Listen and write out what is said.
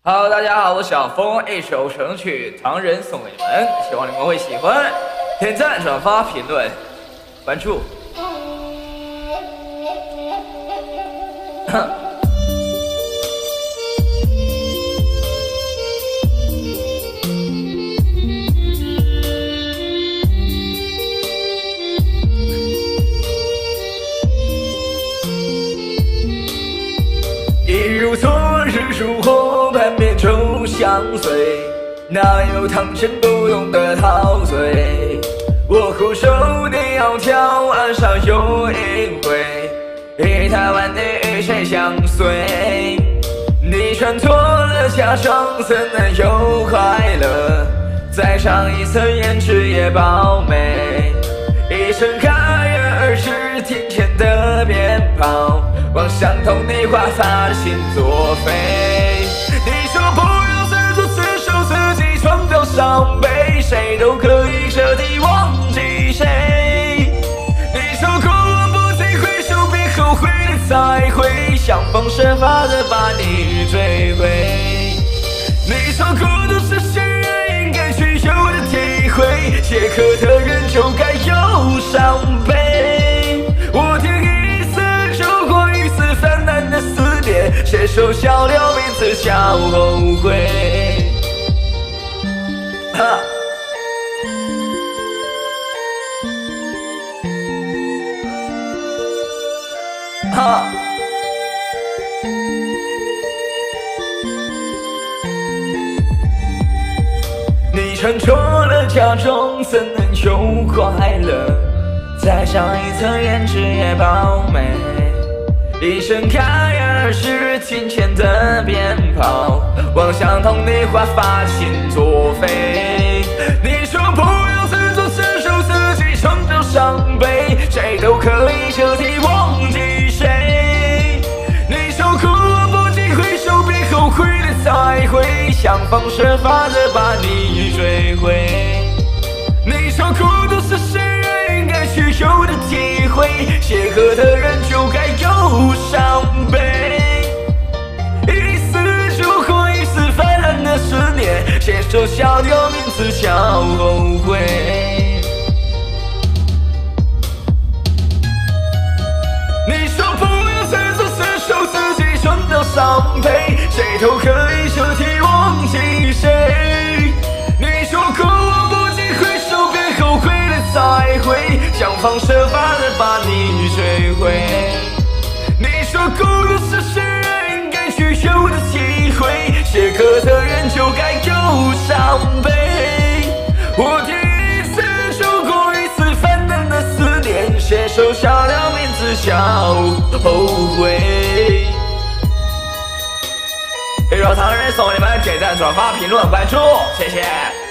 Hello， 大家好，我是小峰，一首神曲《唐人》送给你们，希望你们会喜欢。点赞、转发、评论、关注。一如昨日烛火，半边愁相随，哪有堂前不懂得陶醉？我苦守你窈窕，岸上有一回，一台湾的与谁相随？你穿脱了假装，怎能有快乐？再上一层胭脂也饱美。一声开而是庭前的鞭炮，望相同你华发的心作废。你说不要自作自受，自己创造伤悲，谁都可以彻底忘记谁。你说过往不经回首，别后悔的才会想方设法的把你追回。你说孤独是谁人应该去有的体会，邂逅的人就该有伤悲。我听一丝烛火，一丝泛滥的思念，携手笑留名字叫后悔。你穿着了假装，怎能有快乐？再上一层胭脂也饱美。一声开而是庭前的鞭炮，望相同你华发心作废。你说不要自作自受，自己创造伤悲，谁都可以彻底忘记谁。你说过往不经回首，别后悔的才会想方设法的把你追回。你说孤独是谁人应该去有的体会，邂逅的人就该有伤悲。一丝烛火，一丝泛滥的思念，携手笑留名字叫后悔。你说不要自作自受，自己创造伤悲，谁都可以彻底忘记谁。你说过往不经回首，别后悔的才会想方设法的把你追回。你说孤独是谁人应该去有的体会，邂逅的人就该有伤悲。我听一次烛火，一次泛滥的思念，携手笑留名字叫后悔。一首唐人送你们，点赞、转发、评论、关注，谢谢。